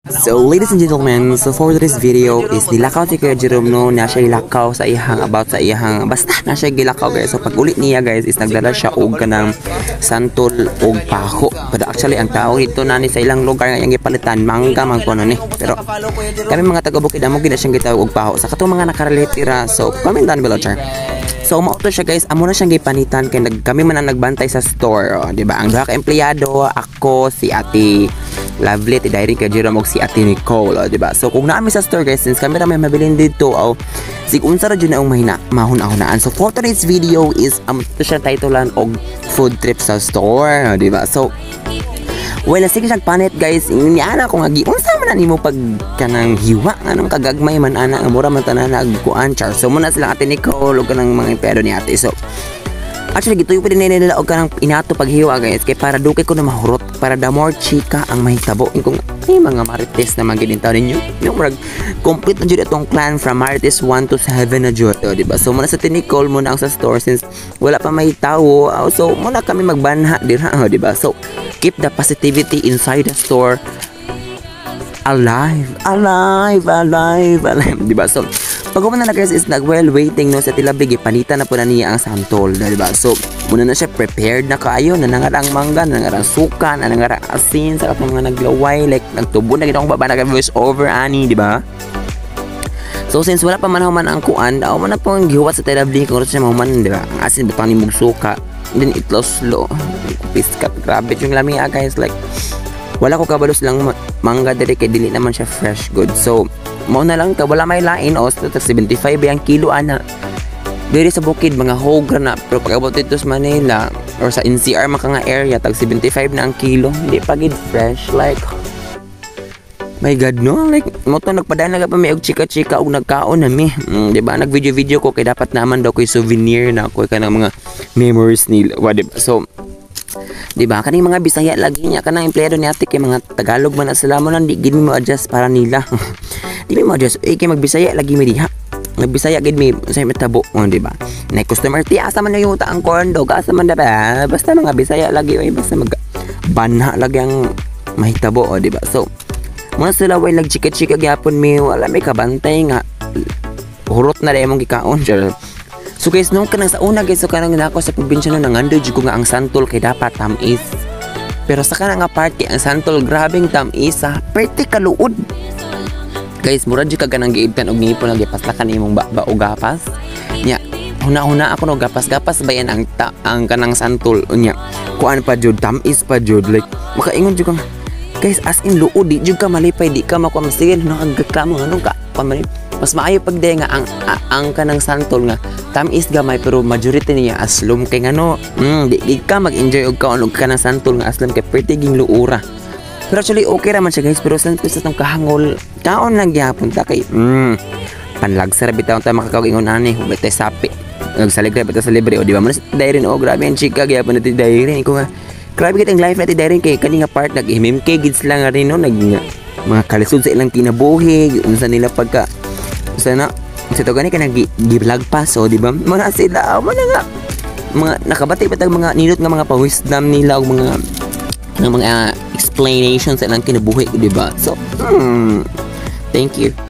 So ladies and gentlemen, so for this video is nilakaw si Kuya Jerome no, na siya ilakaw sa iyang about sa iyang basta na siya gilakaw guys. So pag ulit niya guys is nagdala siya og kanang santol og pako. Pero actually ang tao dito nani sa ilang lugar nga yang gipalitan mangga man kuno ni. Pero kami mga taga Bukid amo gid siyang gitawag og pako. Sa katong mga nakarelate ra. So comment down below char. So mao to siya guys, amo na siyang gipanitan kay kami man ang nagbantay sa store, di ba? Ang duha ka empleyado, ako, si Ate Lovely, ti Diary kay Jerome og si Ate Nicole, di ba? So kung naami sa store guys, since kami ra may mabilin dito, sig unsa ra jud na ang mahuna-hunaan. So for today's video is to siya titulan og food trip sa store, di ba? So well, sige siyang panit guys. Iniana ko nga unsa man nimo pag kanang hiwa anong kagagmay man ana ang mura man tanan nagkuan char. So muna sila Ate Nicole ug kanang mga empleyado ni ate. So actually gito yung pwede nila og kanang inato paghiwa guys kay para dukay ko na mahurot para the more chika ang mahitabo kung ay mga marites na maginintaw ninyo yung murag complete na jud itong clan from marites 1 to 7 na jud, di ba? So muna sa Ate Nicole muna ang sa store since wala pa mahitawo, so muna kami magbanha dira, di ba? So keep the positivity inside the store alive, di ba? So pag na guys is nag-well waiting no sa tilabig ipanitan na po na niya ang santol, di ba? So muna na siya prepared na kaayo na nangarang mangga, nangarang suka, nangarang asin sa mga naglaway like nagtubo na gid akong baba na voice over ani, di ba? So since wala pa man ang kuan, man na po ang gihuwat sa tilabig kung siya mahuman, di ba? Ang asin butang ni mug suka, then itlo slow piskat, grabe yung lamia guys, like wala ko kabalos lang mangga diri kay dili naman siya fresh good. So mao na lang ta wala may lain o 75 ang kilo ana diri sa Bukid mga hogra na, pero pag abot dito sa Manila or sa NCR maka nga area tag 75 na ang kilo, hindi pa gid fresh, like my god no, like mo to nagpadaan na pa may og chika-chika og nagkaon na mi, di ba? Nag video ko kay dapat naman daw koy souvenir na ko kanang mga memories nila, di ba? So di ba kaning mga Bisaya lagi niya kanang empleyado ni ate kay mga Tagalog man sila mo nang di gid mo adjust para nila di mo adjust kay magbisaya lagi mi diha, nagbisaya gid mi sa metabo, di ba? Na customer ti asa man yung ang corn dog asa man ba basta mga Bisaya lagi basta mag banha lagi ang mahitabo, di ba? So mga sila way nagchika-chika gyapon mi wala may kabantay nga hurot na dai mong gikaon. So guys, nung kanang sa una guys, so kanang nako sa probinsya no nangando jud ko nga ang santol kay dapat tamis. Pero sa kanang nga party ang santol grabing tamis sa perti kaluod. Guys, mura jud ka ganang giibtan og ngipon nga gipaslakan imong ba o gapas. Nya, huna-huna ako no gapas-gapas bayan ang kanang santol unya. Kuan pa jud tamis pa jud, like makaingon jud ka. Guys, as in luod di jud ka malipay, di ka makuha masigil no ang gakamo anong ka mas maayo pag nga ang kanang santol nga tamis gamay pero majority niya aslom kay ngano di ka mag-enjoy og kaon og kanang santol nga aslom kay pretty ging luura. Pero actually okay ra man siya guys, pero sa tong kahangol kaon lang gyapon ta kay panlagsa ra bitaw ta makakaingon ani ubay sapi nagsaligre bitaw sa libre o di ba man Diary o grabe ang chika gyapon ti Diary ko nga grabe gid ang life natin Diary kay kani nga part nag-MMK gids lang nga rin no mga kalisod sa ilang kinabuhi unsa nila pagka sana sa to gani ka nag-vlog pa, so di ba mga sila mga nakabati pa tag mga ninot nga mga pa-wisdom nila og mga explanations sa ilang kinabuhi, di ba? So thank you.